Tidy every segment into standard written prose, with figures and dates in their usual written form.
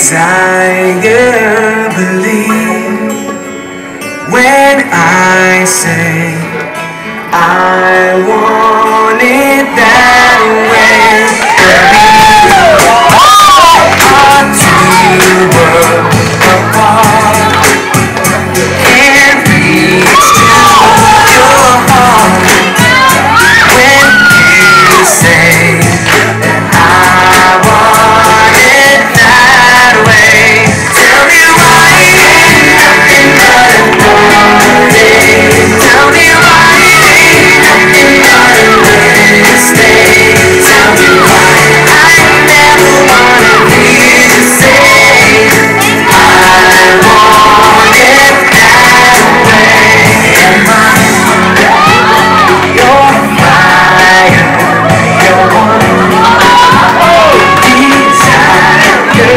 desire, believe when I say I want it that way. Our two worlds apart can't reach to your heart when you say that I want it that way. Tell me why nothing but a party. Tell me why nothing but a mistake. Tell me why I never wanna hear you say I want it that way. Am I your fire, your one desire,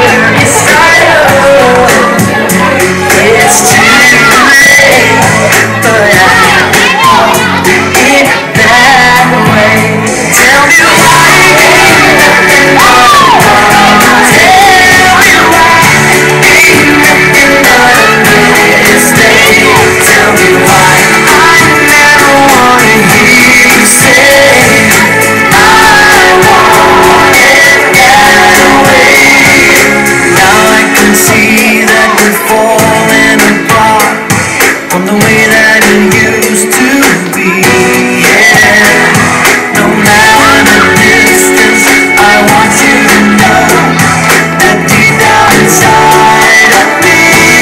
it's too late, but I want it that way. Tell me why nothing but a party. Tell me why nothing but a mistake. Tell me why I never wanna hear you say I want it that way. Now I can see that you're falling apart from the way that it used to be. Yeah. No matter the distance, I want you to know that deep down inside of me,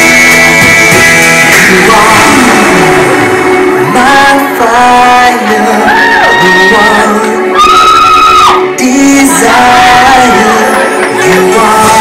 you are my fire, the one desire, you are.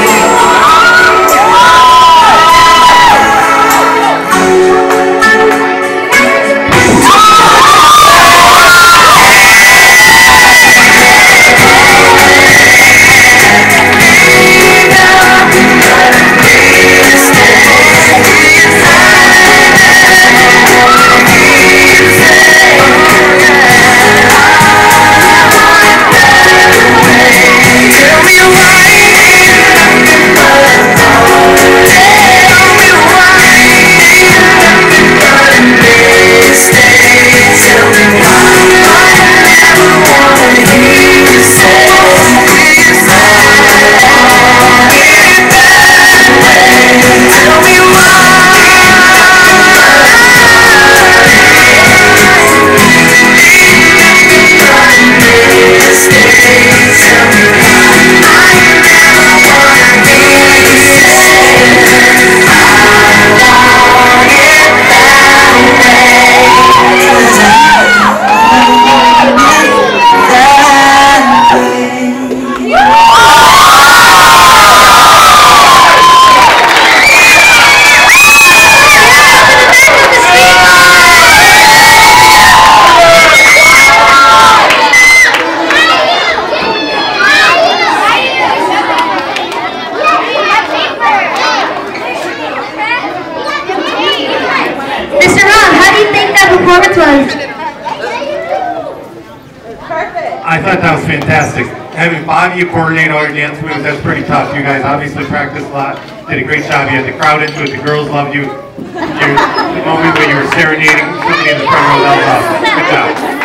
I thought that was fantastic. Having 5 of you coordinate all your dance moves, that's pretty tough. You guys obviously practiced a lot, did a great job. You had the crowd into it, the girls loved you. The moment when you were serenading somebody in the front row, that was awesome. Good job.